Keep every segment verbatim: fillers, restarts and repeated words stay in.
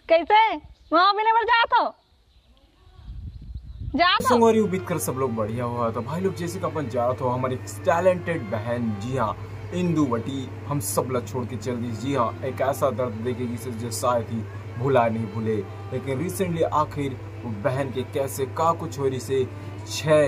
कैसे वहाँ भी नहीं जा तो जा तो संगवारी उम्मीद कर सब लोग बढ़िया हुआ। तो भाई लोग जैसे कि अपन जा रहा था हमारी टैलेंटेड बहन, जी हाँ इंदुवटी, हम सब ला छोड़ के चल दी। जी हाँ, एक ऐसा दर्द देखेगी जो शायद ही भुला नहीं भूले। लेकिन रिसेंटली आखिर वो बहन के कैसे का कुछ हो रही से छह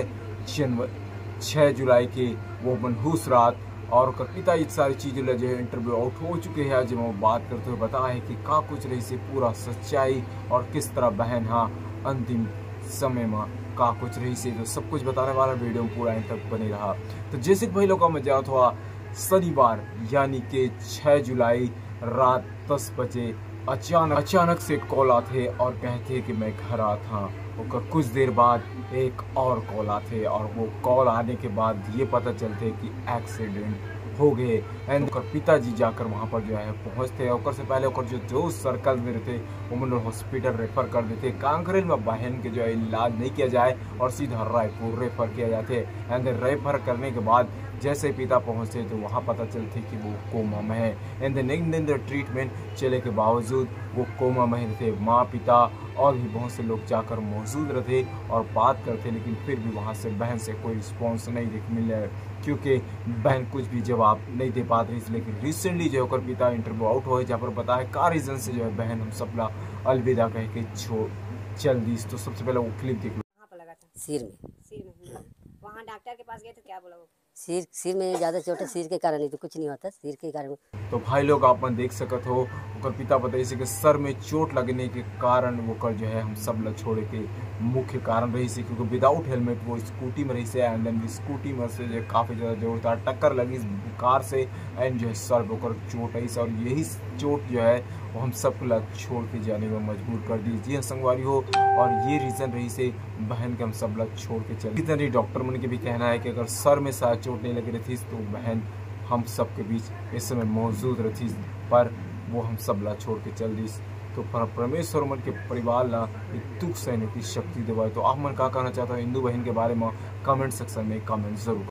जनवरी छह जुलाई के वो मनहूस रात और पिता ये सारी चीज़ें जो है इंटरव्यू आउट हो चुके हैं। जब वो बात करते हुए बताया है कि का कुछ रही से पूरा सच्चाई और किस तरह बहन हाँ अंतिम समय में का कुछ रही से तो सब कुछ बताने वाला वीडियो पूरा एंड तक बने रहा। तो जैसे भाई लोग का मजा हुआ शनिवार यानी कि छह जुलाई रात दस बजे अचानक अचानक से कॉल आते और कहते कि मैं घर आ था। और कुछ देर बाद एक और कॉल आते और वो कॉल आने के बाद ये पता चलते कि एक्सीडेंट हो गए। एंड पिताजी जाकर वहाँ पर जो है पहुँचते और से पहले और जो जो सर्कल में रहते वो मतलब हॉस्पिटल रेफर कर देते। कांकरेल में बहन के जो है इलाज नहीं किया जाए और सीधा रायपुर रेफर किया जाते। एंड रेफर करने के बाद जैसे पिता पहुँचते तो वहाँ पता चलते कि वो कोमा में है। एंड नेक्स्ट दिन ट्रीटमेंट चले के बावजूद वो कोमा में रहते। माँ पिता और भी बहुत से लोग जाकर मौजूद रहते और बात करते, लेकिन फिर भी वहाँ से बहन से कोई रिस्पॉन्स नहीं देख मिला क्योंकि बहन कुछ भी जवाब नहीं दे पाती। लेकिन रिसेंटली जो होकर पिता इंटरव्यू आउट हुए जहाँ पर बताया का रीजन से जो है बहन हम सबला अलविदा कह के छोड़ चल दी। तो सबसे पहले वो क्लिप देख लो। कहाँ पर लगा था? सिर में। सिर में। वहाँ डॉक्टर के पास गए तो क्या बोला वो? सिर सिर में ज़्यादा चोट है, सिर के कारण ही तो कुछ नहीं होता, सिर के कारण। तो भाई लोग आप देख सकत हो ओकर पिता बताइए से कि सर में चोट लगने के कारण वो कर जो है हम सब लोग छोड़े के मुख्य कारण रही से क्योंकि विदाउट हेलमेट वो स्कूटी में रही से। एंड देन स्कूटी में से जो काफ़ी ज़्यादा जोर था, टक्कर लगी कार से एंड जो है सर पर चोट आई से और यही चोट जो है वो हम सब लोग छोड़ के जाने में मजबूर कर दी। जी हाँ संगवारी हो, और ये रीज़न रही से बहन के हम सब लोग छोड़ के चले। इतनी डॉक्टर मन के भी कहना है कि अगर सर में शायद चोट नहीं लगी रही थी तो बहन हम सब के बीच इस समय मौजूद रहती, पर वो हम सब ला छोड़ के चल दी। तो परमेश्वर मन के परिवार ला एक दुख सहने की शक्ति देवा। तो आप मन का कहना चाहता हो हिंदू बहन के बारे में कमेंट सेक्शन में कमेंट जरूर।